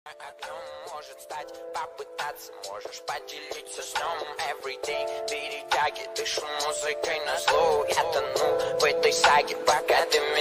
Огнем может стать, попытаться можешь поделиться сном. Everyday перетяги, дышу музыкой на зло. Я тону в этой саге, пока ты